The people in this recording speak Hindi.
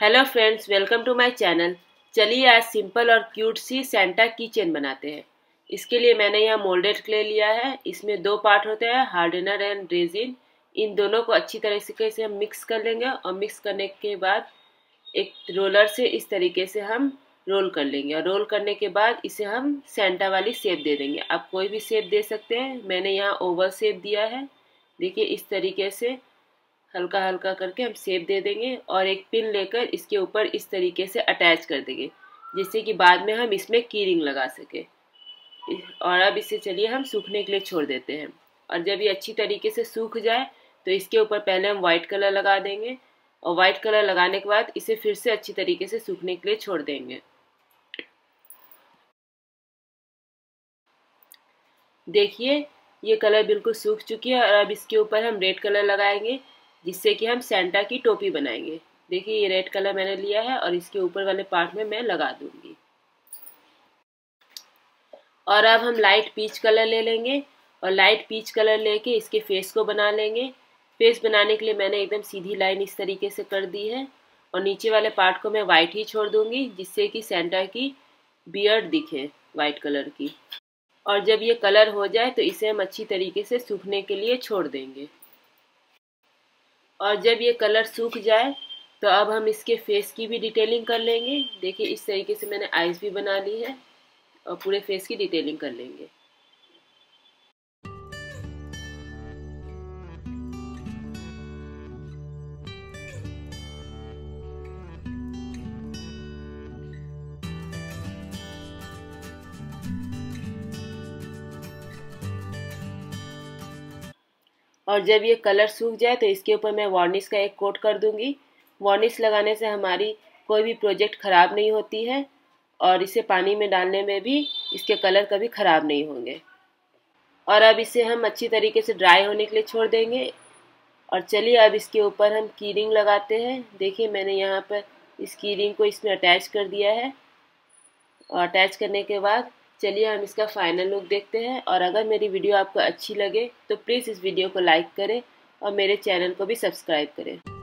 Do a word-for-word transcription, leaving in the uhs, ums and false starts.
Hello friends, welcome to my channel. चलिए आज सिंपल और क्यूट सी सेंटा की चेन बनाते हैं। इसके लिए मैंने यहाँ मोल्डेड क्ले लिया है। इसमें दो पार्ट होते हैं, हार्डनर एंड रेजिन। इन दोनों को अच्छी तरीके से हम मिक्स कर लेंगे और मिक्स करने के बाद एक रोलर से इस तरीके से हम रोल कर लेंगे और रोल करने के बाद इसे हम सेंटा वाली शेप दे देंगे। आप कोई भी शेप दे सकते हैं। मैंने यहाँ ओवल शेप दिया है। देखिए इस तरीके से हल्का हल्का करके हम शेप दे देंगे और एक पिन लेकर इसके ऊपर इस तरीके से अटैच कर देंगे, जिससे कि बाद में हम इसमें की रिंग लगा सके। और अब इसे चलिए हम सूखने के लिए छोड़ देते हैं। और जब ये अच्छी तरीके से सूख जाए तो इसके ऊपर पहले हम वाइट कलर लगा देंगे और वाइट कलर लगाने के बाद इसे फिर से अच्छी तरीके से सूखने के लिए छोड़ देंगे। देखिए ये कलर बिल्कुल सूख चुकी है और अब इसके ऊपर हम रेड कलर लगाएंगे, जिससे कि हम सेंटा की टोपी बनाएंगे। देखिए ये रेड कलर मैंने लिया है और इसके ऊपर वाले पार्ट में मैं लगा दूंगी। और अब हम लाइट पीच कलर ले लेंगे और लाइट पीच कलर लेके इसके फेस को बना लेंगे। फेस बनाने के लिए मैंने एकदम सीधी लाइन इस तरीके से कर दी है और नीचे वाले पार्ट को मैं वाइट ही छोड़ दूंगी, जिससे कि सेंटा की बियर्ड दिखे वाइट कलर की। और जब ये कलर हो जाए तो इसे हम अच्छी तरीके से सूखने के लिए छोड़ देंगे। और जब ये कलर सूख जाए तो अब हम इसके फेस की भी डिटेलिंग कर लेंगे। देखिए इस तरीके से मैंने आईज भी बना ली है और पूरे फेस की डिटेलिंग कर लेंगे। और जब ये कलर सूख जाए तो इसके ऊपर मैं वार्निश का एक कोट कर दूंगी। वार्निश लगाने से हमारी कोई भी प्रोजेक्ट ख़राब नहीं होती है और इसे पानी में डालने में भी इसके कलर कभी ख़राब नहीं होंगे। और अब इसे हम अच्छी तरीके से ड्राई होने के लिए छोड़ देंगे। और चलिए अब इसके ऊपर हम की रिंग लगाते हैं। देखिए मैंने यहाँ पर इस की रिंग को इसमें अटैच कर दिया है और अटैच करने के बाद चलिए हम इसका फाइनल लुक देखते हैं। और अगर मेरी वीडियो आपको अच्छी लगे तो प्लीज़ इस वीडियो को लाइक करें और मेरे चैनल को भी सब्सक्राइब करें।